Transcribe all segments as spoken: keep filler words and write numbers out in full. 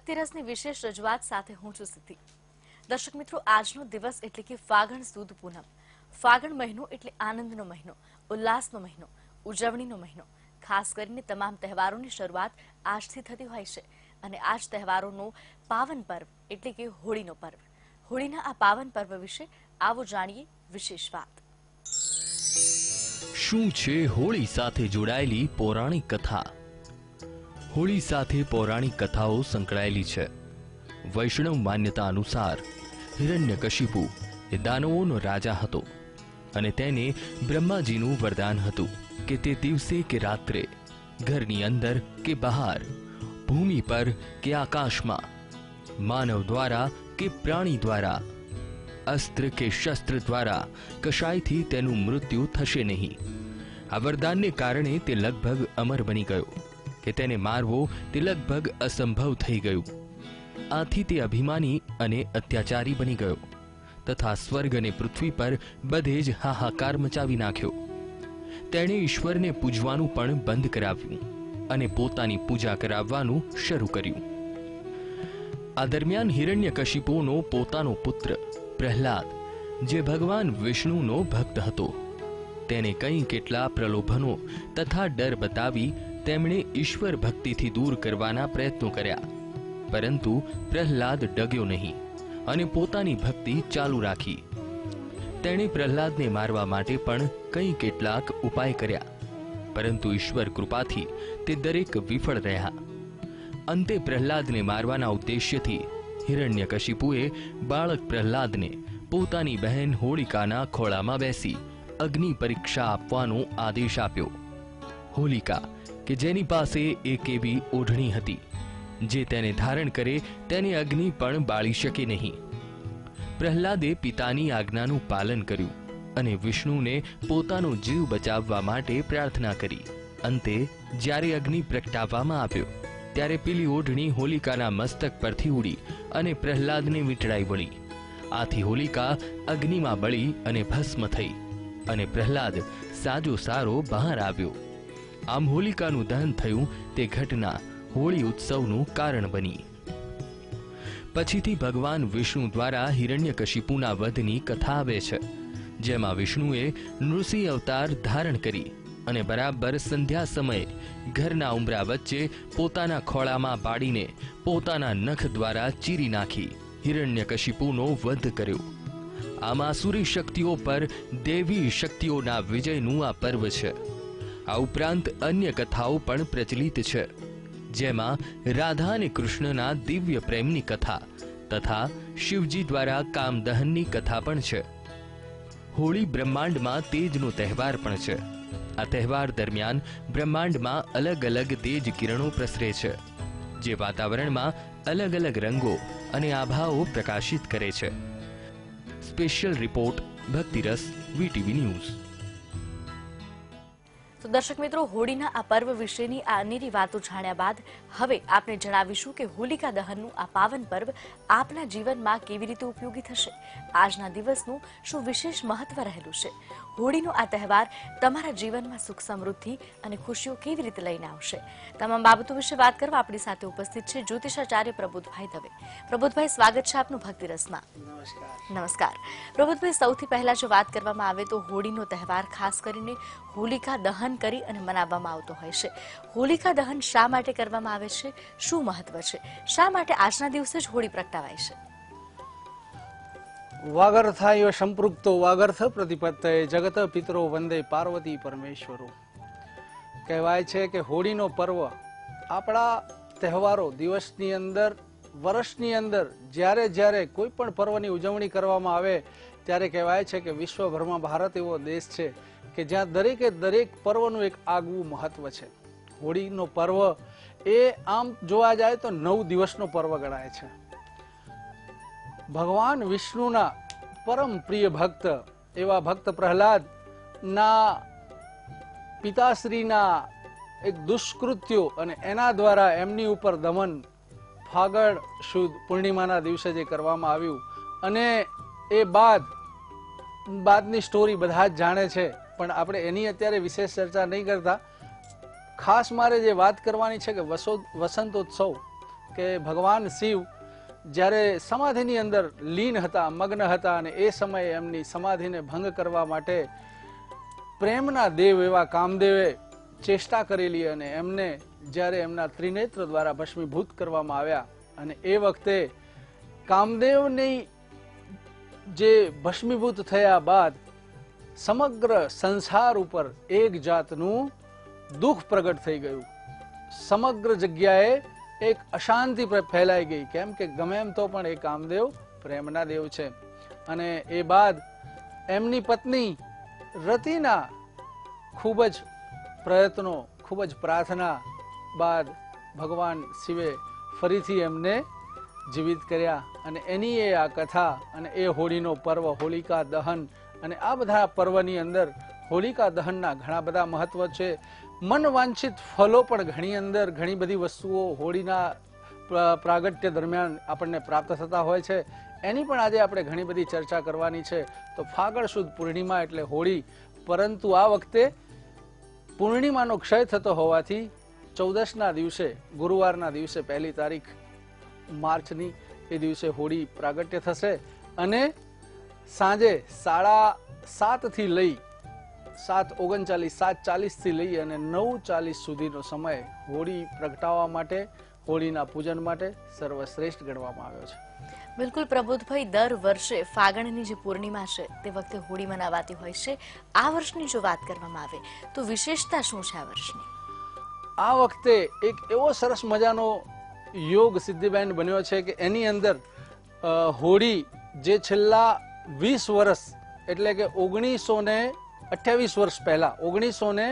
ભક્તિ રસની વિશેષ રજૂઆત સાથે હું છું સિદ્ધિ। દર્શક મિત્રો, આજનો દિવસ એટલે કે ફાગણ સુદ પૂનમ। ફાગણ મહિનો એટલે આનંદનો મહિનો, ઉલ્લાસનો મહિનો, ઉજવણીનો મહિનો। ખાસ કરીને તમામ તહેવારોની શરૂઆત આજથી થતી હોય છે અને આજ તહેવારોનો પાવન પર્વ એટલે કે હોળીનો પર્વ। હોળીના આ પાવન પર્વ વિશે આવો જાણીએ વિશેષ વાત। શું છે હોળી સાથે જોડાયેલી પૌરાણિક કથા? હોળી સાથે પૌરાણિક કથાઓ સંકળાયેલી છે। વૈષ્ણવ માન્યતા અનુસાર હિરણ્યકશિપુ એ દાનવોનો રાજા હતો અને તેને બ્રહ્માજીનું વરદાન હતું કે તે દિવસે કે રાત્રે, ઘરની અંદર કે બહાર, ભૂમિ પર કે આકાશમાં, માનવ દ્વારા કે પ્રાણી દ્વારા, अस्त्र के शस्त्र द्वारा कशायथी तेनु मृत्यु थशे नहीं। आ वरदानने कारणे ते लगभग अमर बनी गयो के तेने मारवो ते लगभग असंभव थई गयुं। आथी ते अभिमानी अने अत्याचारी बनी गयो तथा स्वर्ग अने पृथ्वी पर बधे ज हाहाकार मचावी नाख्यो। तेणे ईश्वरने पूजवानुं पण बंध कराव्युं अने पोतानी पूजा कराववानुं शरू कर्युं। आ दरमियान हिरण्यकशिपुनो पोतानो पुत्र प्रहलाद, जे भगवान विष्णुनो भक्त हतो, तेने कई केटला प्रलोभनो तथा डर बतावी तेमणे ईश्वर भक्तिथी दूर करवाना प्रयत्नो कर्या, परंतु प्रहलाद डग्यो नहीं अने पोतानी भक्ति चालू राखी। तेणे प्रहलादने मारवा माटे पण कई केटलाक उपाय कर्या, परंतु ईश्वर कृपाथी ते दरेक विफल रह्या। अंते प्रहलादने मारवाना उद्देश्यथी हिरण्यकशिपुए बाळक प्रहलादने पोतानी बहन होलिकाना खोळामां बेसी अग्नि परीक्षा आपवानो आदेश आप्यो। होलिका के जेनी पासे एक एवी ओढणी हती जे तेने धारण करे तेने अग्नि पण बाळी शके नहीं। प्रहलादे पितानी आज्ञानुं पालन कर्युं अने विष्णुने पोतानो जीव बचाववा माटे प्रार्थना करी। अंते ज्यारे अग्नि प्रगटाववामां आव्यो त्यारे पीली ओढणी होलिकाना मस्तक परथी उड़ी अने प्रहलादने वींटळाई वળી। आथी होलिका अग्निमां बળી अने भस्म थई अने प्रहलाद साजो सारो बहार आव्यो। आम होलिकानुं दहन थयुं ते घटना होळी उत्सवनुं कारण बनी। पछीथी भगवान विष्णु द्वारा हिरण्यकशिपुना वधनी कथा आवे छे, जेमां विष्णुए नृसिंह अवतार धारण करी अने बराबर संध्या समय घरना उंबरा वच्चे पोताना खोळामां बाळीने पोताना नख द्वारा चीरी नाखी हिरण्यकशिपुनो वध कर्यो। आम आसुरी शक्तिओ पर देवी शक्तिओना विजयनुं आ पर्व छे। आ उपरांत अन्य कथाओ पण प्रचलित छे, जेमां राधा अने कृष्णना दिव्य प्रेमनी कथा तथा शिवजी द्वारा कामदहननी कथा पण छे। होळी ब्रह्मांडमां तेजनो तहेवार पण छे। आ तहेवार दरमियान ब्रह्मांड में अलग अलग तेज किरणों प्रसरे छे, जे वातावरण में अलग अलग रंगों अने आभाओ प्रकाशित करे छे। स्पेशल रिपोर्ट भक्ति रस वीटीवी न्यूज। तो दर्शक मित्रों, होळीना आ पर्व विशेनी आ अनेरी वातो जाण्या बाद हवे आपने जणावीशुं के होलिका दहननुं आ पावन पर्व आपना जीवनमां केवी रीते उपयोगी थशे। आजना दिवसनुं शुं विशेष महत्व रहेलुं छे? होळीनो आ तहेवार तमारा जीवनमां सुख समृद्धि अने खुशीओ केवी रीते लईने आवशे? तमाम बाबतो विશે વાત કરવા આપણી સાથે ઉપસ્થિત છે જ્યોતિષાચાર્ય પ્રબોધભાઈ દવે। પ્રબોધભાઈ, સ્વાગત છે આપનું ભક્તિ રસમાં। નમસ્કાર। નમસ્કાર પ્રબોધભાઈ, સૌથી પહેલા જો વાત કરવામાં આવે તો હોળીનો તહેવાર ખાસ કરીને હોલિકા દહન કરી અને મનાવવામાં આવતો હોય છે। હોલિકા દહન શા માટે કરવામાં આવે છે? શું મહત્વ છે? શા માટે આજના દિવસે જ હોળી પ્રગટાવાય છે? વાગર્થાય સંપૃક્તો વાગર્થ પ્રતિપત્તયે જગત પિતરો વંદે પાર્વતી પરમેશ્વરો। કહેવાય છે કે હોળીનો પર્વ આપણા તહેવારો દિવસની અંદર, વર્ષની અંદર જ્યારે જ્યારે કોઈ પણ પર્વની ઉજવણી કરવામાં આવે ત્યારે કહેવાય છે કે વિશ્વભરમાં ભારત એવો દેશ છે કે જ્યાં દરેકે દરેક પર્વનું એક આગવું મહત્વ છે। હોળીનો પર્વ એ આમ જોવા જાય તો નવ દિવસનો પર્વ ગણાય છે। ભગવાન વિષ્ણુના પરમ પ્રિય ભક્ત એવા ભક્ત પ્રહલાદના પિતાશ્રીના એક દુષ્કૃત્યો અને એના દ્વારા એમની ઉપર દમન ફાગણ સુદ પૂર્ણિમાના દિવસે જે કરવામાં આવ્યું અને એ બાદ બાદની સ્ટોરી બધા જ જાણે છે, પણ આપણે એની અત્યારે વિશેષ ચર્ચા નહીં કરતા। ખાસ મારે જે વાત કરવાની છે કે વસંતોત્સવ કે ભગવાન શિવ જ્યારે સમાધિની અંદર લીન હતા, મગ્ન હતા, અને એ સમયે એમની સમાધિને ભંગ કરવા માટે પ્રેમના દેવ એવા કામદેવે ચેષ્ટા કરેલી અને એમને જ્યારે એમના ત્રિનેત્ર દ્વારા ભસ્મીભૂત કરવામાં આવ્યા અને એ વખતે કામદેવની જે ભસ્મીભૂત થયા બાદ સમગ્ર સંસાર ઉપર એક જાતનું દુઃખ પ્રગટ થઈ ગયું. સમગ્ર જગ્યાએ એક અશાંતિ ફેલાઈ ગઈ, કેમ કે ગમે એમ તો પણ એ કામદેવ પ્રેમના દેવ છે. અને એ બાદ એમની પત્ની રતિના ખૂબ જ પ્રયત્નો, ખૂબ જ પ્રાર્થના બાદ ભગવાન શિવે ફરીથી એમને જીવિત કર્યા અને એની એ આ કથા અને એ હોળીનો પર્વ, હોલિકા દહન, અને આ બધા પર્વની અંદર હોલિકા દહનના ઘણા બધા મહત્વ છે. મન વાંછિત ફલો પણ ઘણી અંદર ઘણી બધી વસ્તુઓ હોળીના પ્રાગટ્ય દરમિયાન આપણને પ્રાપ્ત થતા હોય છે. એની પણ આજે આપણે ઘણી બધી ચર્ચા કરવાની છે. તો ફાગણ સુદ પૂર્ણિમા એટલે હોળી, પરંતુ આ વખતે પૂર્ણિમાનો ક્ષય થતો હોવાથી ચૌદસના દિવસે, ગુરુવારના દિવસે, પહેલી તારીખ માર્ચની એ દિવસે હોળી પ્રાગટ્ય થશે અને સાંજે સાડા સાત થી લઈ સાત ઓગણચાલીસ સાત ચાલીસ થી લઈ અને નવ ચાલીસ સુધીનો સમય હોળી પ્રગટાવવા માટે, હોળીના પૂજન માટે સર્વશ્રેષ્ઠ ગણવામાં આવ્યો છે. બિલકુલ પ્રબોધભાઈ, દર વર્ષે ફાગણની જે પૂર્ણિમા છે તે વખતે હોળી મનાવાતી હોય છે. આ વર્ષની જો વાત કરવામાં આવે તો વિશેષતા શું છે આ વર્ષની? આ વખતે એક એવો સરસ મજાનો યોગ સિદ્ધિબેન બન્યો છે કે એની અંદર હોળી જે છેલ્લા વીસ વર્ષ એટલે કે ઓગણીસો ને અઠ્યાવીસ વર્ષ પહેલા ઓગણીસો ને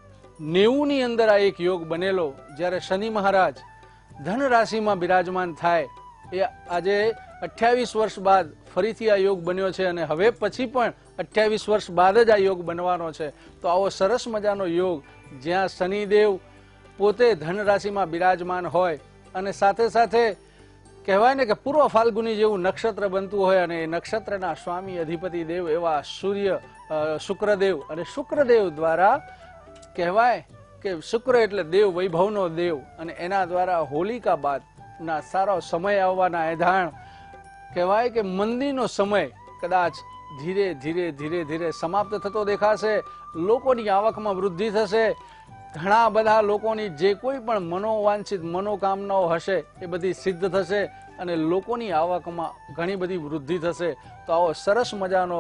નેવું ની અંદર આ એક યોગ બનેલો, જ્યારે શનિ મહારાજ ધન રાશિમાં બિરાજમાન થાય, એ આજે અઠ્યાવીસ વર્ષ બાદ ફરીથી આ યોગ બન્યો છે અને હવે પછી પણ અઠ્યાવીસ વર્ષ બાદ જ આ યોગ બનવાનો છે. તો આવો સરસ મજાનો યોગ જ્યાં શનિદેવ પોતે ધન રાશિમાં બિરાજમાન હોય અને સાથે સાથે કહેવાય ને કે પૂર્વ ફાલ્ગુની જેવું નક્ષત્ર બનતું હોય અને એ નક્ષત્રના સ્વામી અધિપતિ દેવ એવા સૂર્ય શુક્રદેવ, અને શુક્રદેવ દ્વારા કહેવાય કે શુક્ર એટલે દેવ, વૈભવનો દેવ, અને એના દ્વારા હોલિકા બાદ ના સારો સમય આવવાના એધાણ કહેવાય કે મંદીનો સમય કદાચ ધીરે ધીરે ધીરે ધીરે સમાપ્ત થતો દેખાશે. લોકોની આવકમાં વૃદ્ધિ થશે. ઘણા બધા લોકોની જે કોઈ પણ મનોવાંછિત મનોકામનાઓ હશે એ બધી સિદ્ધ થશે અને લોકોની આવકમાં ઘણી બધી વૃદ્ધિ થશે. તો આવો સરસ મજાનો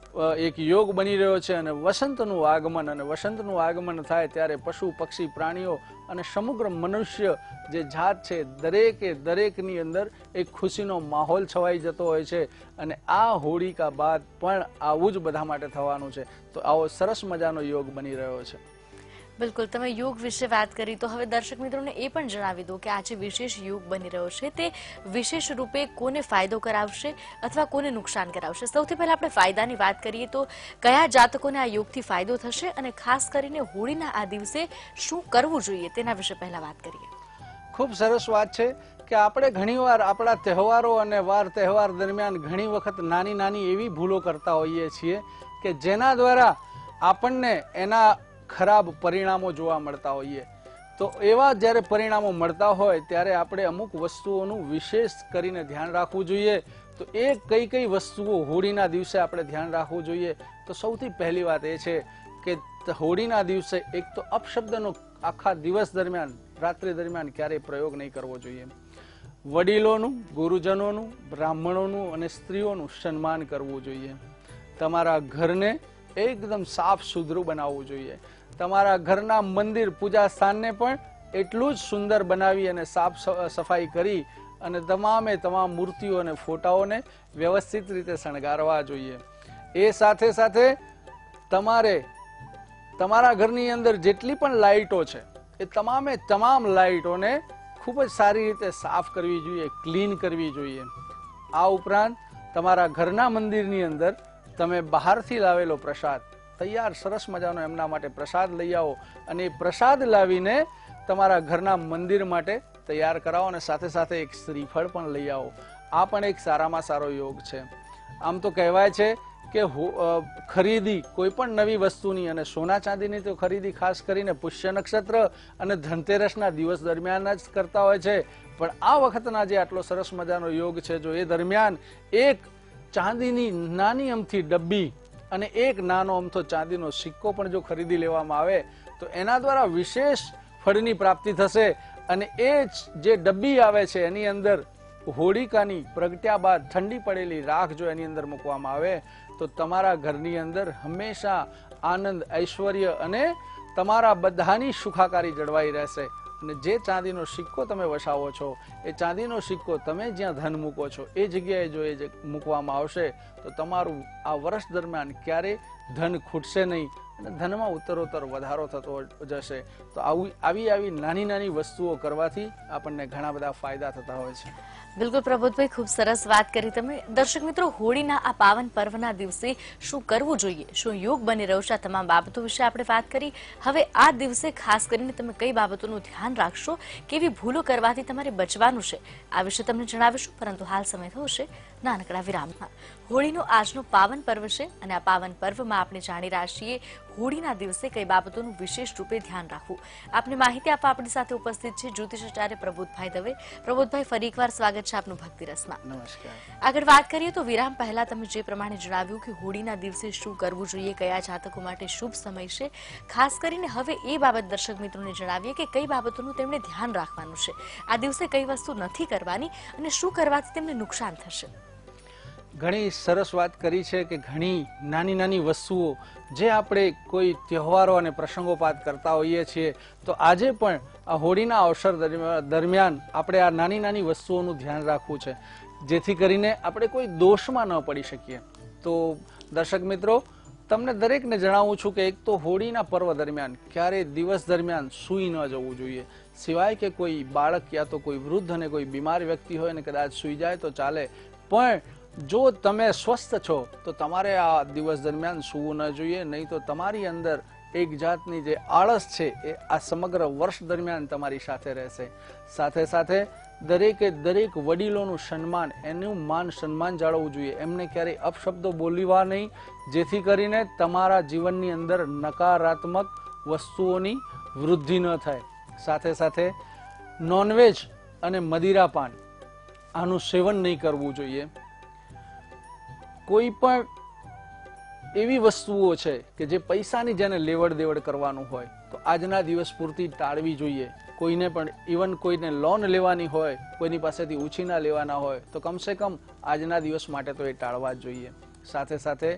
એક યોગ બની રહ્યો છે અને વસંતનું આગમન, અને વસંતનું આગમન થાય ત્યારે પશુ પક્ષી પ્રાણીઓ અને સમગ્ર મનુષ્ય જે જાત છે દરેકે દરેકની અંદર એક ખુશીનો માહોલ છવાઈ જતો હોય છે. અને આ હોળિકા બાદ પણ આવું જ બધા માટે થવાનું છે. તો આવો સરસ મજાનો યોગ બની રહ્યો છે. બિલકુલ, તમે યોગ વિશે વાત કરી તો હવે દર્શક મિત્રોને એ પણ જણાવી દો કે આ જે વિશેષ યોગ બની રહ્યો છે તે વિશેષ રૂપે કોને ફાયદો કરાવશે અથવા કોને નુકસાન કરાવશે? સૌથી પહેલા આપણે ફાયદાની વાત કરીએ તો કયા જાતકોને આ યોગથી ફાયદો થશે અને ખાસ કરીને હોળીના આ દિવસે શું કરવું જોઈએ તેના વિશે પહેલા વાત કરીએ. ખૂબ સરસ વાત છે કે આપણે ઘણીવાર આપણા તહેવારો અને વાર તહેવાર દરમિયાન ઘણી વખત નાની નાની એવી ભૂલો કરતા હોઈએ છીએ કે જેના દ્વારા આપણને એના ખરાબ પરિણામો જોવા મળતા હોઈએ. તો એવા જ્યારે પરિણામો મળતા હોય ત્યારે આપણે અમુક વસ્તુઓનું વિશેષ કરીને ધ્યાન રાખવું જોઈએ. તો એ કઈ કઈ વસ્તુઓ હોળીના દિવસે આપણે ધ્યાન રાખવું જોઈએ? તો સૌથી પહેલી વાત એ છે કે હોળીના દિવસે એક તો અપશબ્દનો આખા દિવસ દરમિયાન, રાત્રિ દરમિયાન ક્યારેય પ્રયોગ નહીં કરવો જોઈએ. વડીલોનું, ગુરુજનોનું, બ્રાહ્મણોનું અને સ્ત્રીઓનું સન્માન કરવું જોઈએ. તમારા ઘરને એકદમ સાફ સુથરું બનાવવું જોઈએ. તમારા ઘરના મંદિર, પૂજા સ્થાનને પણ એટલું જ સુંદર બનાવી અને સાફ સફાઈ કરી અને તમામે તમામ મૂર્તિઓ અને ફોટાઓને વ્યવસ્થિત રીતે શણગારવા જોઈએ. એ સાથે સાથે તમારે તમારા ઘરની અંદર જેટલી પણ લાઇટો છે એ તમામે તમામ લાઇટોને ખૂબ જ સારી રીતે સાફ કરવી જોઈએ, ક્લીન કરવી જોઈએ. આ ઉપરાંત તમારા ઘરના મંદિરની અંદર તમે બહારથી લાવેલો પ્રસાદ તૈયાર સરસ મજાનો એમના માટે પ્રસાદ લઈ આવો અને એ પ્રસાદ લાવીને તમારા ઘરના મંદિર માટે તૈયાર કરાવો અને સાથે સાથે એક શ્રીફળ પણ લઈ આવો. આ પણ એક સારામાં સારો યોગ છે. આમ તો કહેવાય છે કે ખરીદી કોઈ પણ નવી વસ્તુની અને સોના ચાંદીની તો ખરીદી ખાસ કરીને પુષ્ય નક્ષત્ર અને ધનતેરસના દિવસ દરમિયાન જ કરતા હોય છે. પણ આ વખતના જે આટલો સરસ મજાનો યોગ છે, જો એ દરમિયાન એક ચાંદીની નાની અમથી ડબ્બી અને એક નાનો અમથો ચાંદીનો સિક્કો પણ જો ખરીદી લેવામાં આવે તો એના દ્વારા વિશેષ ફળની પ્રાપ્તિ થશે. અને એ જે ડબ્બી આવે છે એની અંદર હોળિકાની પ્રગટ્યા બાદ ઠંડી પડેલી રાખ જો એની અંદર મૂકવામાં આવે તો તમારા ઘરની અંદર હંમેશા આનંદ, ઐશ્વર્ય અને તમારા બધાની સુખાકારી જળવાઈ રહેશે. અને જે ચાંદીનો સિક્કો તમે વસાવો છો એ ચાંદીનો સિક્કો તમે જ્યાં ધન મૂકો છો એ જગ્યાએ જો એ મૂકવામાં આવશે તો તમારું આ વર્ષ દરમિયાન ક્યારે ધન ખૂટશે નહીં અને ધનમાં ઉત્તરોત્તર વધારો થતો જશે. તો આવી આવી આવી નાની નાની વસ્તુઓ કરવાથી આપણને ઘણા બધા ફાયદા થતા હોય છે. બિલકુલ પ્રબોધભાઈ, ખૂબ સરસ વાત કરી તમે. દર્શક મિત્રો, હોળીના આ પાવન પર્વના દિવસે શું કરવું જોઈએ, શું યોગ બની રહ્યો છે, આ તમામ બાબતો વિશે આપણે વાત કરી. હવે આ દિવસે ખાસ કરીને તમે કઈ બાબતોનું ધ્યાન રાખશો, કેવી ભૂલો કરવાથી તમારે બચવાનું છે, આ વિશે તમને જણાવીશું. પરંતુ હાલ સમય થયો છે નાનકડા વિરામમાં. હોળીનો આજનો પાવન પર્વ છે અને આ પાવન પર્વમાં આપણે જાણી રહ્યા છીએ હોળીના દિવસે કઈ બાબતોનું વિશેષ રૂપે ધ્યાન રાખવું. આપને માહિતી આપવા આપણી સાથે ઉપસ્થિત છે જ્યોતિષાચાર્ય પ્રબોધભાઈ દવે. પ્રબોધભાઈ, ફરી એકવાર સ્વાગત છે આપનું ભક્તિ રસમાં. નમસ્કાર. આગળ વાત કરીએ તો વિરામ પહેલા તમે જે પ્રમાણે જણાવ્યું કે હોળીના દિવસે શું કરવું જોઈએ, કયા જાતકો માટે શુભ સમય છે, ખાસ કરીને હવે એ બાબત દર્શક મિત્રોને જણાવીએ કે કઈ બાબતોનું તેમણે ધ્યાન રાખવાનું છે, આ દિવસે કઈ વસ્તુ નથી કરવાની અને શું કરવાથી તેમને નુકસાન થશે. ઘણી સરસ વાત કરી છે કે ઘણી નાની નાની વસ્તુઓ જે આપણે કોઈ તહેવારો અને પ્રસંગોપાત કરતા હોઈએ છીએ તો આજે પણ આ હોળીના અવસર દરમિયાન આપણે આ નાની નાની વસ્તુઓનું ધ્યાન રાખવું છે, જેથી કરીને આપણે કોઈ દોષમાં ન પડી શકીએ. તો દર્શક મિત્રો, તમને દરેકને જણાવું છું કે એક તો હોળીના પર્વ દરમિયાન ક્યારે દિવસ દરમિયાન સૂઈ ન જવું જોઈએ, સિવાય કે કોઈ બાળક યા તો કોઈ વૃદ્ધ અને કોઈ બીમાર વ્યક્તિ હોય ને કદાચ સૂઈ જાય તો ચાલે. પણ જો તમે સ્વસ્થ છો તો તમારે આ દિવસ દરમિયાન સૂવું ન જોઈએ, નહીં તો તમારી અંદર એક જાતની જે આળસ છે એ આ સમગ્ર વર્ષ દરમિયાન તમારી સાથે રહેશે. સાથે સાથે દરેકે દરેક વડીલોનું સન્માન, એનું માન સન્માન જાળવવું જોઈએ, એમને ક્યારેય અપશબ્દો બોલવા નહીં, જેથી કરીને તમારા જીવનની અંદર નકારાત્મક વસ્તુઓની વૃદ્ધિ ન થાય. સાથે સાથે નોનવેજ અને મદિરાપાન આનું સેવન નહીં કરવું જોઈએ. કોઈ પણ એવી વસ્તુઓ છે કે જે પૈસાની જેને લેવડ દેવડ કરવાનું હોય તો આજના દિવસ પૂરતી ટાળવી જોઈએ. કોઈને પણ ઇવન કોઈને લોન લેવાની હોય, કોઈની પાસેથી ઉછીના લેવાના હોય તો કમસે કમ આજના દિવસ માટે તો એ ટાળવા જ જોઈએ. સાથે સાથે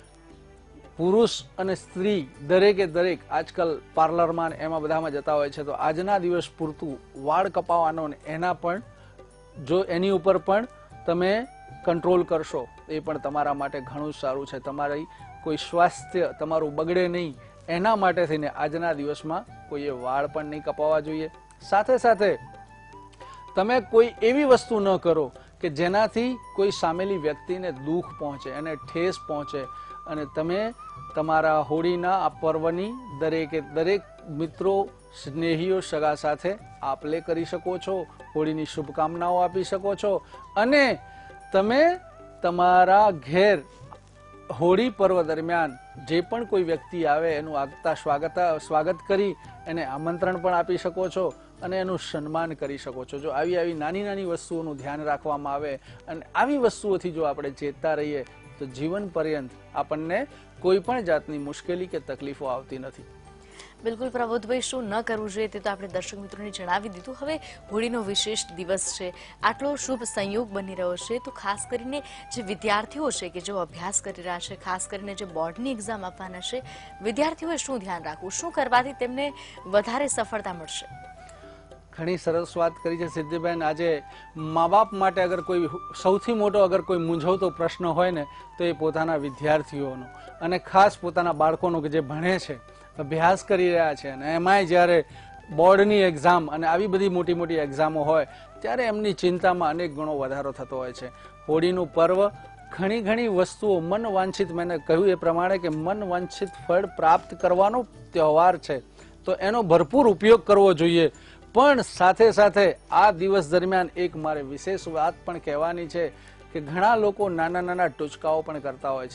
પુરુષ અને સ્ત્રી દરેકે દરેક આજકાલ પાર્લરમાં એમાં બધામાં જતા હોય છે, તો આજના દિવસ પૂરતું વાળ કપાવવાનો ને એના પણ જો એની ઉપર પણ તમે કંટ્રોલ કરશો એ પણ તમારા માટે ઘણું સારું છે. તમારી કોઈ સ્વાસ્થ્ય તમારું બગડે નહીં એના માટે થઈને આજના દિવસમાં કોઈએ વાળ પણ નહીં કપાવવા જોઈએ. સાથે સાથે તમે કોઈ એવી વસ્તુ ન કરો કે જેનાથી કોઈ સામેલી વ્યક્તિને દુઃખ પહોંચે, એને ઠેસ પહોંચે. અને તમે તમારા હોળીના આ પર્વની દરેકે દરેક મિત્રો, સ્નેહીઓ, સગા સાથે આપ લે કરી શકો છો, હોળીની શુભકામનાઓ આપી શકો છો. અને તમે તમારા ઘેર હોળી પર્વ દરમિયાન જે પણ કોઈ વ્યક્તિ આવે એનું આગતા સ્વાગત સ્વાગત કરી એને આમંત્રણ પણ આપી શકો છો અને એનું સન્માન કરી શકો છો. જો આવી આવી નાની નાની વસ્તુઓનું ધ્યાન રાખવામાં આવે અને આવી વસ્તુઓથી જો આપણે ચેતતા રહીએ તો જીવન પર્યંત આપણને કોઈ પણ જાતની મુશ્કેલી કે તકલીફો આવતી નથી. બિલકુલ પ્રબોધભાઈ, શું ન કરવું જોઈએ તે તો આપણે દર્શક મિત્રોને જણાવી દીધું. હવે હોળીનો વિશેષ દિવસ છે, આટલો શુભ સંયોગ બની રહ્યો છે, તો ખાસ કરીને જે વિદ્યાર્થીઓ છે કે જેઓ અભ્યાસ કરી રહ્યા છે, ખાસ કરીને જે બોર્ડની એક્ઝામ આપવાના છે, વિદ્યાર્થીઓએ શું ધ્યાન રાખવું, શું કરવાથી તેમને વધારે સફળતા મળશે? ઘણી સરસ વાત કરી છે સિદ્ધિબેન. આજે મા બાપ માટે અગર કોઈ સૌથી મોટો અગર કોઈ મૂંઝવતો પ્રશ્ન હોય ને તો એ પોતાના વિદ્યાર્થીઓનો અને ખાસ પોતાના બાળકોનો કે જે ભણે છે, અભ્યાસ કરી રહ્યા છે, અને એમાંય જ્યારે બોર્ડની એક્ઝામ અને આવી બધી મોટી મોટી એક્ઝામો હોય ત્યારે એમની ચિંતામાં અનેક ગણો વધારો થતો હોય છે. હોળીનું પર્વ ઘણી ઘણી વસ્તુઓ મન વાંછિત, મેં કહ્યું એ પ્રમાણે કે મન વાંછિત ફળ પ્રાપ્ત કરવાનો તહેવાર છે, તો એનો ભરપૂર ઉપયોગ કરવો જોઈએ. પણ સાથે સાથે આ દિવસ દરમિયાન એક મારે વિશેષ વાત પણ કહેવાની છે કે ઘણા લોકો નાના નાના ટૂચકાઓ પણ કરતા હોય છે.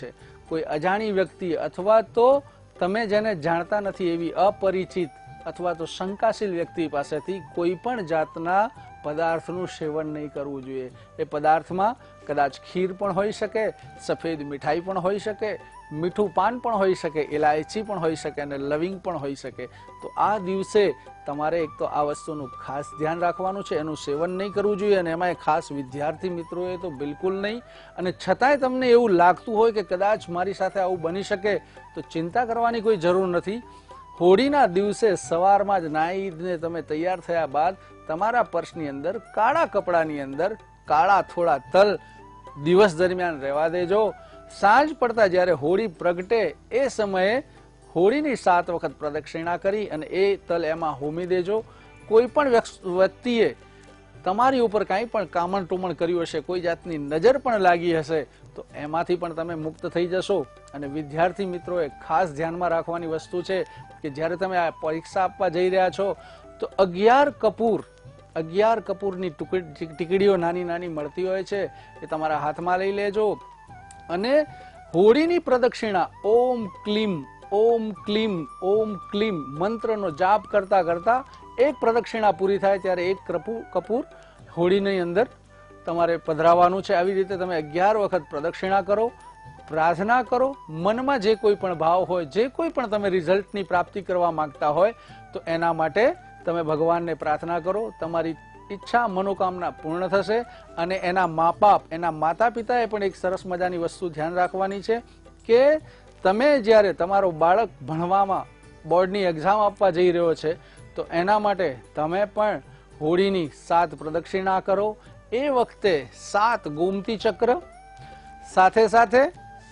કોઈ અજાણી વ્યક્તિ અથવા તો તમે જેને જાણતા નથી એવી અપરિચિત અથવા તો શંકાશીલ વ્યક્તિ પાસેથી કોઈ પણ જાતના પદાર્થનું સેવન નહીં કરવું જોઈએ. એ પદાર્થમાં કદાચ ખીર પણ હોઈ શકે, સફેદ મીઠાઈ પણ હોઈ શકે, મીઠું પાન પણ હોઈ શકે, ઇલાયચી પણ હોઈ શકે અને લવિંગ પણ હોઈ શકે. તો આ દિવસે તમારે એક તો આ વસ્તુનું ખાસ ધ્યાન રાખવાનું છે, એનું સેવન નહીં કરવું જોઈએ. અને એમાં ખાસ વિદ્યાર્થી મિત્રોએ તો બિલકુલ નહીં. અને છતાંય તમને એવું લાગતું હોય કે કદાચ મારી સાથે આવું બની શકે, તો ચિંતા કરવાની કોઈ જરૂર નથી. હોળીના દિવસે સવારમાં જ નાહીને તમે તૈયાર થયા બાદ તમારા પર્સની અંદર કાળા કપડાની અંદર કાળા થોડા તલ દિવસ દરમિયાન રહેવા દેજો. સાંજ પડતા જ્યારે હોળી પ્રગટે એ સમયે હોળીની સાત વખત પ્રદક્ષિણા કરી અને એ તલ એમાં હોમી દેજો. કોઈ પણ વ્યક્તિએ તમારી ઉપર કાંઈ પણ કામણ ટુમણ કર્યું હશે, કોઈ જાતની નજર પણ લાગી હશે, તો એમાંથી પણ તમે મુક્ત થઈ જશો. અને વિદ્યાર્થી મિત્રોએ ખાસ ધ્યાનમાં રાખવાની વસ્તુ છે કે જ્યારે તમે આ પરીક્ષા આપવા જઈ રહ્યા છો તો અગિયાર કપૂર અગિયાર કપૂરની ટીકડીઓ નાની નાની મળતી હોય છે, એ તમારા હાથમાં લઈ લેજો. અને હોળીની પ્રદક્ષિણા ઓમ ક્લીમ ઓમ ક્લીમ ઓમ ક્લીમ મંત્રનો જાપ કરતા કરતા એક પ્રદક્ષિણા પૂરી થાય ત્યારે એક કપૂર હોળીની અંદર તમારે પધરાવવાનું છે. આવી રીતે તમે અગિયાર વખત પ્રદક્ષિણા કરો, પ્રાર્થના કરો. મનમાં જે કોઈ પણ ભાવ હોય, જે કોઈ પણ તમે રિઝલ્ટની પ્રાપ્તિ કરવા માંગતા હોય, તો એના માટે તમે ભગવાનને પ્રાર્થના કરો. તમારી ઈચ્છા મનોકામના પૂર્ણ થશે. અને એના મા બાપ, એના માતા પિતાએ પણ એક સરસ મજાની વસ્તુ ધ્યાન રાખવાની છે કે તમે જ્યારે તમારો બાળક ભણવામાં બોર્ડની એક્ઝામ આપવા જઈ રહ્યો છે, તો એના માટે તમે પણ હોળીની સાત પ્રદક્ષિણા કરો. એ વખતે સાત ગોમતી ચક્ર, સાથે સાથે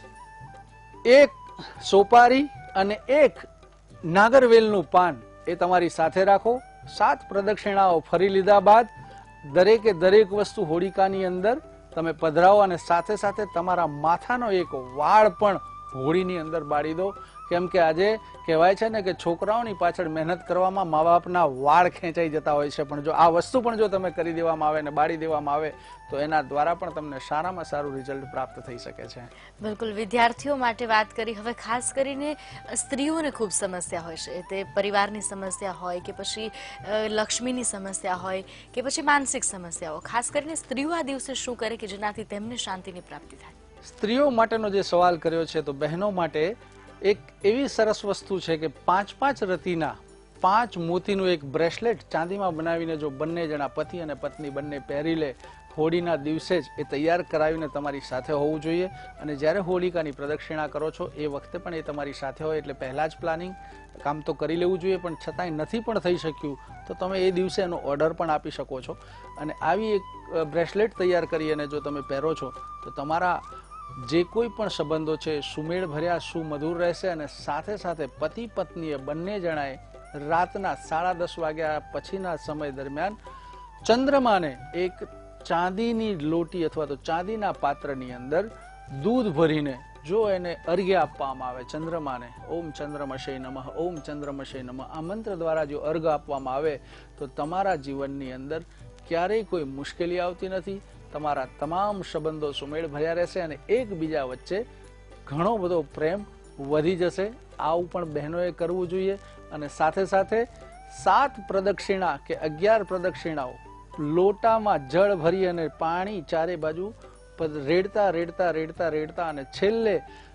એક સોપારી અને એક નાગરવેલનું પાન એ તમારી સાથે રાખો. સાત પ્રદક્ષિણાઓ ફરી લીધા બાદ દરેકે દરેક વસ્તુ હોળિકાની અંદર તમે પધરાવો અને સાથે સાથે તમારા માથાનો એક વાળ પણ હોળીની અંદર બાળી દો. કેમ કે આજે કહેવાય છે ને કે છોકરાઓની પાછળ મહેનત કરવામાં મા બાપના વાળ ખેંચાઈ જતા હોય છે, પણ જો આ વસ્તુ પણ જો તમે કરી દેવામાં આવે અને બાળી દેવામાં આવે તો એના દ્વારા પણ તમને સારામાં સારું રિઝલ્ટ પ્રાપ્ત થઈ શકે છે. બિલકુલ, વિદ્યાર્થીઓ માટે વાત કરી. હવે ખાસ કરીને સ્ત્રીઓને ખૂબ સમસ્યા હોય છે, તે પરિવારની સમસ્યા હોય કે પછી લક્ષ્મીની સમસ્યા હોય કે પછી માનસિક સમસ્યાઓ. ખાસ કરીને સ્ત્રીઓ આ દિવસે શું કરે કે જેનાથી તેમને શાંતિની પ્રાપ્તિ થાય? સ્ત્રીઓ માટેનો જે સવાલ કર્યો છે, તો બહેનો માટે એક એવી સરસ વસ્તુ છે કે પાંચ પાંચ રતીના પાંચ મોતીનું એક બ્રેસલેટ ચાંદીમાં બનાવીને જો બંને જણા પતિ અને પત્ની બંને પહેરી લે, હોળીના દિવસે જ એ તૈયાર કરાવીને તમારી સાથે હોવું જોઈએ. અને જ્યારે હોલિકાની પ્રદક્ષિણા કરો છો એ વખતે પણ એ તમારી સાથે હોય. એટલે પહેલાં જ પ્લાનિંગ કામ તો કરી લેવું જોઈએ, પણ છતાંય નથી પણ થઈ શક્યું તો તમે એ દિવસે એનો ઓર્ડર પણ આપી શકો છો. અને આવી એક બ્રેસલેટ તૈયાર કરી અને જો તમે પહેરો છો તો તમારા જે કોઈ પણ સંબંધો છે સુમેળ ભર્યા, સુમધુર રહેશે. અને સાથે સાથે પતિ પત્નીએ બંને જણાએ રાતના સાડા દસ વાગ્યા પછીના સમય દરમિયાન ચંદ્રમાને એક ચાંદીની લોટી અથવા તો ચાંદીના પાત્રની અંદર દૂધ ભરીને જો એને અર્ઘ્ય આપવામાં આવે ચંદ્રમાને, ઓમ ચંદ્રમશે નમઃ, ઓમ ચંદ્રમશે નમઃ, આ મંત્ર દ્વારા જો અર્ઘ આપવામાં આવે તો તમારા જીવનની અંદર ક્યારેય કોઈ મુશ્કેલી આવતી નથી. તમારા તમામ સંબંધો સુમેળ ભર્યા રહેશે અને એકબીજા વચ્ચે ઘણો બધો પ્રેમ વધી જશે. આવું પણ બહેનોએ કરવું જોઈએ. અને સાથે સાથે સાત પ્રદક્ષિણા કે અગિયાર પ્રદક્ષિણાઓ લોટામાં જળ ભરી અને પાણી ચારે બાજુ રેડતા રેડતા રેડતા રેડતા અને છેલ્લે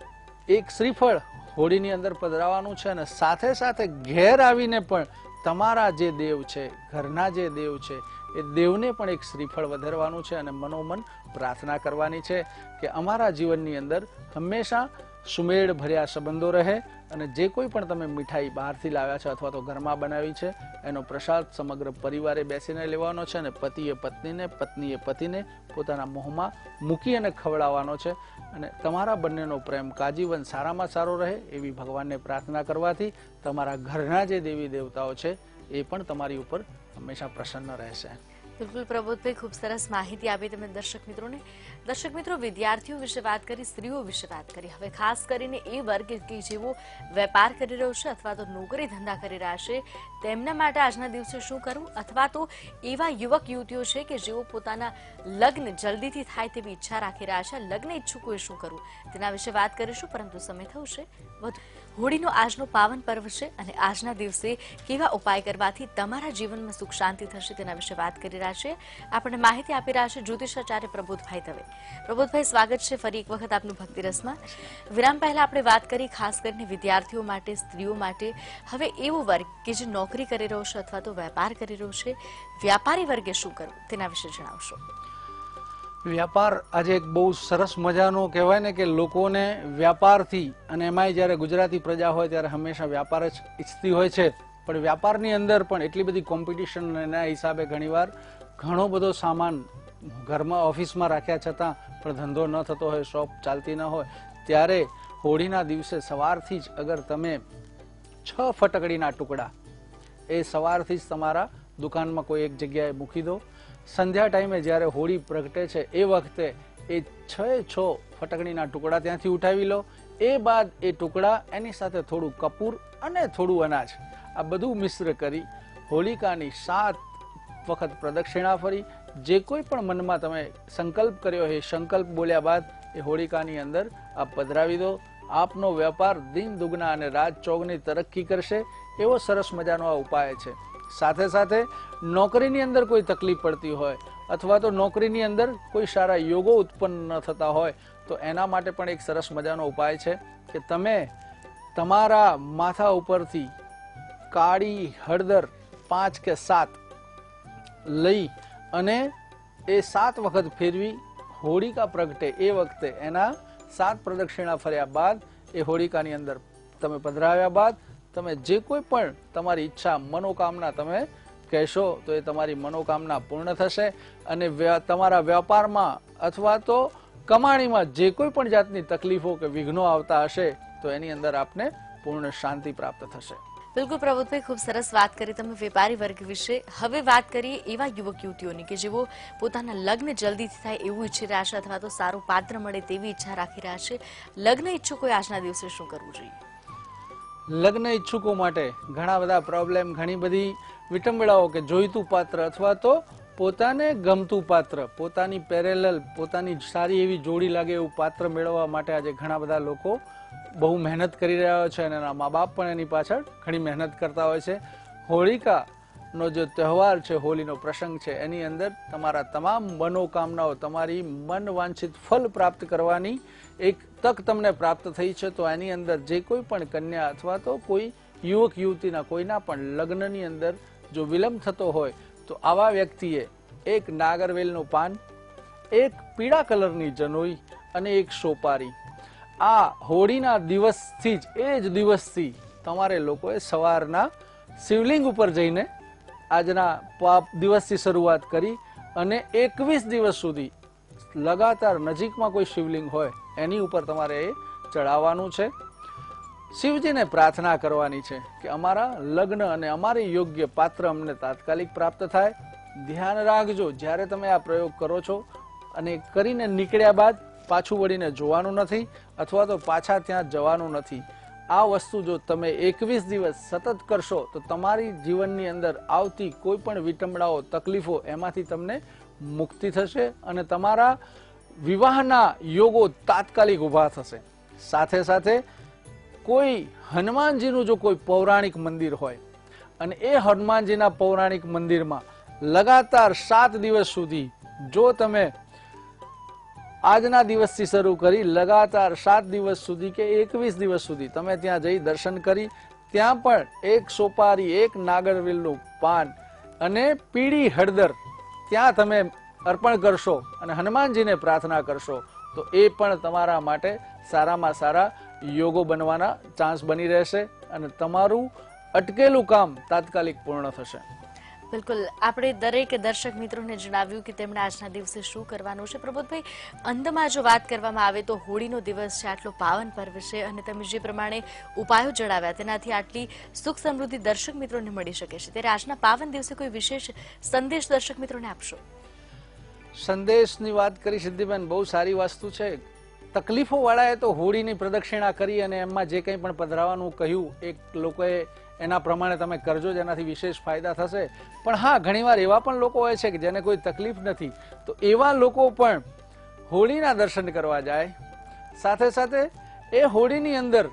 એક શ્રીફળ હોળીની અંદર પધરાવવાનું છે. અને સાથે સાથે ઘેર આવીને પણ તમારા જે દેવ છે, ઘરના જે દેવ છે, એ દેવને પણ એક શ્રીફળ વધારવાનું છે અને મનોમન પ્રાર્થના કરવાની છે કે અમારા જીવનની અંદર હંમેશા સુમેળ ભર્યા સંબંધો રહે. અને જે કોઈ પણ તમે મીઠાઈ બહારથી લાવ્યા છે અથવા તો ઘરમાં બનાવી છે એનો પ્રસાદ સમગ્ર પરિવારે બેસીને લેવાનો છે. અને પતિએ પત્નીને, પત્નીએ પતિને પોતાના મોંમાં મૂકી અને ખવડાવવાનો છે. અને તમારા બંનેનો પ્રેમ કાજીવન સારામાં સારો રહે એવી ભગવાનને પ્રાર્થના કરવાથી તમારા ઘરના જે દેવી દેવતાઓ છે એ પણ તમારી ઉપર હંમેશા પ્રસન્ન રહેશે. બિલકુલ પ્રબોધભાઈ, ખૂબ સરસ માહિતી આપી તમે દર્શક મિત્રોને. દર્શક મિત્રો, વિદ્યાર્થીઓ વિશે વાત કરી, સ્ત્રીઓ વિશે વાત કરી, હવે ખાસ કરીને એ વર્ગ કે જેઓ વેપાર કરી રહ્યો છે અથવા તો નોકરી ધંધા કરી રહ્યા છે તેમના માટે આજના દિવસે શું કરવું, અથવા તો એવા યુવક યુવતીઓ છે કે જેઓ પોતાના લગ્ન જલ્દીથી થાય તેવી ઈચ્છા રાખી રહ્યા છે, લગ્ન ઈચ્છુકોએ શું કરવું તેના વિશે વાત કરીશું. પરંતુ સમય થયો છે વધુ. હોળીનો આજનો પાવન પર્વ છે અને આજના દિવસે કેવા ઉપાય કરવાથી તમારા જીવનમાં સુખ શાંતિ થશે તેના વિશે વાત કરી રહ્યા છે. આપણને માહિતી આપી રહ્યા છે જ્યોતિષાચાર્ય પ્રબોધભાઈ દવે. પ્રબોધભાઈ, સ્વાગત છે ફરી એક વખત આપનું ભક્તિ રસમાં. વિરામ પહેલા આપણે વાત કરી ખાસ કરીને વિદ્યાર્થીઓ માટે, સ્ત્રીઓ માટે. હવે એવો વર્ગ કે જે નોકરી કરી રહ્યો છે અથવા તો વેપાર કરી રહ્યો છે, વ્યાપારી વર્ગે શું કરવું તેના વિશે જણાવશો. વ્યાપાર આજે એક બહુ સરસ મજાનો કહેવાય ને કે લોકોને વ્યાપારથી, અને એમાંય જ્યારે ગુજરાતી પ્રજા હોય ત્યારે હંમેશા વ્યાપાર જ ઈચ્છતી હોય છે, પણ વ્યાપારની અંદર પણ એટલી બધી કોમ્પિટિશન, એના હિસાબે ઘણીવાર ઘણો બધો સામાન ઘરમાં ઓફિસમાં રાખ્યા છતાં પણ ધંધો ન થતો હોય, શોપ ચાલતી ન હોય, ત્યારે હોળીના દિવસે સવારથી જ અગર તમે છ ફટકડીના ટુકડા એ સવારથી જ તમારા દુકાનમાં કોઈ એક જગ્યાએ મૂકી દો. સંધ્યા ટાઈમે જ્યારે હોળી પ્રગટે છે એ વખતે એ છ છ ફટકડીના ટુકડા ત્યાંથી ઉઠાવી લો. એ બાદ એ ટુકડા એની સાથે થોડું કપૂર અને થોડું અનાજ, આ બધું મિશ્ર કરી હોલિકાની સાત વખત પ્રદક્ષિણા ફરી જે કોઈ પણ મનમાં તમે સંકલ્પ કર્યો એ સંકલ્પ બોલ્યા બાદ એ હોલિકાની અંદર આપ પધરાવી દો. આપનો વેપાર દિન દુગના અને રાત ચોગની તરક્કી કરશે. એવો સરસ મજાનો આ ઉપાય છે. સાથે સાથે નોકરીની અંદર કોઈ તકલીફ પડતી હોય અથવા તો નોકરીની અંદર કોઈ સારા યોગો ઉત્પન્ન ન થતા હોય તો એના માટે પણ એક સરસ મજાનો ઉપાય છે કે તમે તમારા માથા ઉપરથી કાળી હળદર પાંચ કે સાત લઈ અને એ સાત વખત ફેરવી હોળિકા પ્રગટે એ વખતે એના સાત પ્રદક્ષિણા ફર્યા બાદ એ હોળિકાની અંદર તમે પધરાવ્યા બાદ તમે જે કોઈ પણ તમારી ઈચ્છા, મનોકામના તમે કહેશો તો એ તમારી મનોકામના પૂર્ણ થશે. અને તમારા વ્યાપારમાં અથવા તો કમાણીમાં જે કોઈ પણ જાતની તકલીફો કે વિઘ્નો આવતા હશે તો એની અંદર આપને પૂર્ણ શાંતિ પ્રાપ્ત થશે. બિલકુલ પ્રબોધભાઈ, ખૂબ સરસ વાત કરી તમે વેપારી વર્ગ વિશે. હવે વાત કરીએ એવા યુવક યુવતીઓની કે જેઓ પોતાના લગ્ન જલ્દીથી થાય એવું ઈચ્છી રહ્યા છે અથવા તો સારું પાત્ર મળે તેવી ઈચ્છા રાખી રહ્યા છે. લગ્ન ઈચ્છુકોએ આજના દિવસે શું કરવું જોઈએ? લગ્ન ઈચ્છુકો માટે ઘણા બધા પ્રોબ્લેમ, ઘણી બધી વિટંબળાઓ કે જોઈતું પાત્ર અથવા તો પોતાને ગમતું પાત્ર, પોતાની પેરેલલ, પોતાની સારી એવી જોડી લાગે એવું પાત્ર મેળવવા માટે આજે ઘણા બધા લોકો બહુ મહેનત કરી રહ્યા હોય છે અને એના મા બાપ પણ એની પાછળ ઘણી મહેનત કરતા હોય છે. હોળિકાનો જે તહેવાર છે, હોળીનો પ્રસંગ છે, એની અંદર તમારા તમામ મનોકામનાઓ, તમારી મન વાંછિત ફલ પ્રાપ્ત કરવાની એક તક તમને પ્રાપ્ત થઈ છે. તો એની અંદર જે કોઈ પણ કન્યા અથવા તો કોઈ યુવક યુવતીના કોઈના પણ લગ્નની અંદર જો વિલંબ થતો હોય તો આવા વ્યક્તિએ એક નાગરવેલનું પાન, એક પીળા કલરની જનોઈ અને એક સોપારી, આ હોળીના દિવસથી જ એ જ દિવસથી તમારે લોકોએ સવારના શિવલિંગ ઉપર જઈને આજના દિવસથી શરૂઆત કરી અને એકવીસ દિવસ સુધી લગાતાર નજીકમાં કોઈ શિવલિંગ હોય એની ઉપર તમારે એ ચડાવવાનું છે. શિવજીને પ્રાર્થના કરવાની છે કે અમારા લગ્ન અને અમારી યોગ્ય પાત્ર અમને તાત્કાલિક પ્રાપ્ત થાય. ધ્યાન રાખજો, જ્યારે તમે આ પ્રયોગ કરો છો અને કરીને નીકળ્યા બાદ પાછું વળીને જોવાનું નથી અથવા તો પાછા ત્યાં જવાનું નથી. આ વસ્તુ જો તમે એકવીસ દિવસ સતત કરશો તો તમારી જીવનની અંદર આવતી કોઈ પણ વિટંબળાઓ, તકલીફો, એમાંથી તમને મુક્તિ થશે અને તમારા વિવાહના યોગો તાત્કાલિક ઉભા થશે. સાથે સાથે કોઈ હનુમાનજીનું જો કોઈ પૌરાણિક મંદિર હોય અને એ હનુમાનજીના પૌરાણિક મંદિરમાં લગાતાર સાત દિવસ સુધી જો તમે આજના દિવસથી શરૂ કરી લગાતાર સાત દિવસ સુધી કે એકવીસ દિવસ સુધી તમે ત્યાં જઈ દર્શન કરી ત્યાં પણ એક સોપારી, એક નાગરવેલનું પાન અને પીળી હળદર ત્યાં તમે અર્પણ કરશો અને હનુમાનજીને પ્રાર્થના કરશો તો એ પણ તમારા માટે સારામાં સારા યોગો બનવાના ચાન્સ બની રહેશે અને તમારું અટકેલું કામ તાત્કાલિક પૂર્ણ થશે. બિલકુલ, આપણે દરેક દર્શક મિત્રોને જણાવ્યું કે તેમણે આજના દિવસે શું કરવાનું છે. પ્રબોધભાઈ, અંતમાં જો વાત કરવામાં આવે તો હોળીનો દિવસ છે, આટલો પાવન પર્વ છે અને તમે જે પ્રમાણે ઉપાયો જણાવ્યા તેનાથી આટલી સુખ સમૃદ્ધિ દર્શક મિત્રોને મળી શકે છે, ત્યારે આજના પાવન દિવસે કોઈ વિશેષ સંદેશ દર્શક મિત્રોને આપશો? સંદેશની વાત કરી સિદ્ધિબેન, બહુ સારી વસ્તુ છે. તકલીફો વાળાએ તો હોળીની પ્રદક્ષિણા કરી અને એમાં જે કંઈ પણ પધરાવાનું કહ્યું એક લોકોએ એના પ્રમાણે તમે કરજો, જેનાથી વિશેષ ફાયદા થશે. પણ હા, ઘણીવાર એવા પણ લોકો હોય છે કે જેને કોઈ તકલીફ નથી, તો એવા લોકો પણ હોળીના દર્શન કરવા જાય. સાથે સાથે એ હોળીની અંદર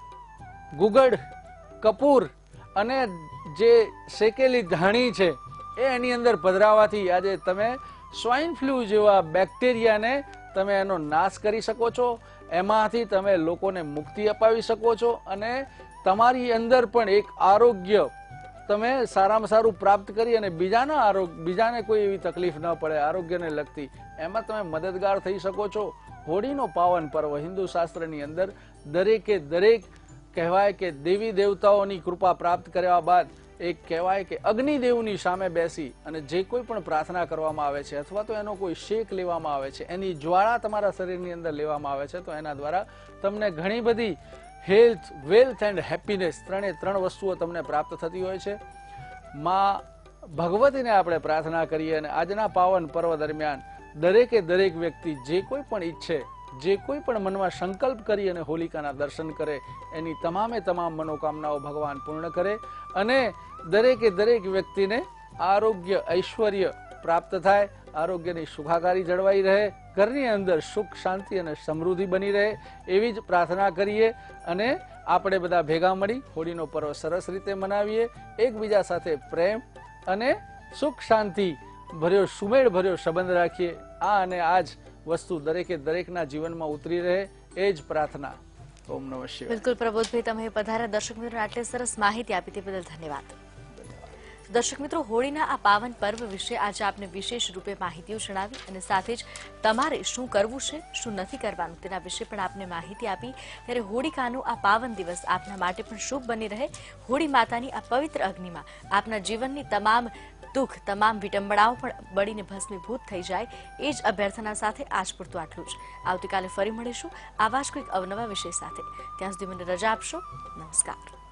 ગુગળ, કપૂર અને જે શેકેલી ધાણી છે એ એની અંદર પધરાવાથી આજે તમે સ્વાઇન ફ્લૂ જેવા બેક્ટેરિયાને તમે એનો નાશ કરી શકો છો. એમાંથી તમે લોકોને મુક્તિ અપાવી શકો છો અને તમારી અંદર પણ એક આરોગ્ય તમે સારામાં સારું પ્રાપ્ત કરી અને બીજાના આરોગ્ય બીજાને કોઈ એવી તકલીફ ન પડે આરોગ્યને લગતી, એમાં તમે મદદગાર થઈ શકો છો. હોળીનો પાવન પર્વ હિન્દુ શાસ્ત્રની અંદર દરેકે દરેક કહેવાય કે દેવી દેવતાઓની કૃપા પ્રાપ્ત કર્યા બાદ એક કહેવાય કે અગ્નિદેવની સામે બેસી અને જે કોઈ પણ પ્રાર્થના કરવામાં આવે છે અથવા તો એનો કોઈ શેક લેવામાં આવે છે, એની જ્વાળા તમારા શરીરની અંદર લેવામાં આવે છે, તો એના દ્વારા તમને ઘણી બધી હેલ્થ, વેલ્થ એન્ડ હેપીનેસ ત્રણે ત્રણ વસ્તુઓ તમને પ્રાપ્ત થતી હોય છે. માં ભગવતીને આપણે પ્રાર્થના કરીએ અને આજના પાવન પર્વ દરમિયાન દરેકે દરેક વ્યક્તિ જે કોઈ પણ ઈચ્છે, જે કોઈ પણ મનમાં સંકલ્પ કરી અને હોલિકાના દર્શન કરે, એની તમામે તમામ મનોકામનાઓ ભગવાન પૂર્ણ કરે અને દરેકે દરેક વ્યક્તિને આરોગ્ય, ઐશ્વર્ય પ્રાપ્ત થાય, આરોગ્યની સુખાકારી જળવાઈ રહે, ઘરની અંદર સુખ, શાંતિ અને સમૃદ્ધિ બની રહે, એવી જ પ્રાર્થના કરીએ અને આપણે બધા ભેગા મળી હોળીનો પર્વ સરસ રીતે મનાવીએ. એકબીજા સાથે પ્રેમ અને સુખ શાંતિ ભર્યો, સુમેળ ભર્યો સંબંધ રાખીએ. આ અને આ જ વસ્તુ દરેકે દરેકના જીવનમાં ઉતરી રહે, એ જ પ્રાર્થના. ઓમ નમઃ શિવાય. બિલકુલ પ્રબોધભાઈ, તમે પધાર્યા. દર્શક મિત્રો આટલી સરસ માહિતી આપી તે બદલ ધન્યવાદ. દર્શક મિત્રો, હોળીના આ પાવન પર્વ વિશે આજે આપને વિશેષ રૂપે માહિતીઓ જણાવી અને સાથે જ તમારે શું કરવું છે, શું નથી કરવાનું તેના વિશે પણ આપને માહિતી આપી. ત્યારે હોળિકાનો આ પાવન દિવસ આપના માટે પણ શુભ બની રહે. હોળી માતાની આ પવિત્ર અગ્નિમાં આપના જીવનની તમામ દુઃખ, તમામ વિટંબણાઓ પણ બળીને ભસ્મીભૂત થઈ જાય, એ જ અભ્યર્થના સાથે આજ પૂરતું આટલું જ. આવતીકાલે ફરી મળીશું આવા જ કોઈક અવનવા વિષય સાથે. ત્યાં સુધી મને રજા આપશો. નમસ્કાર.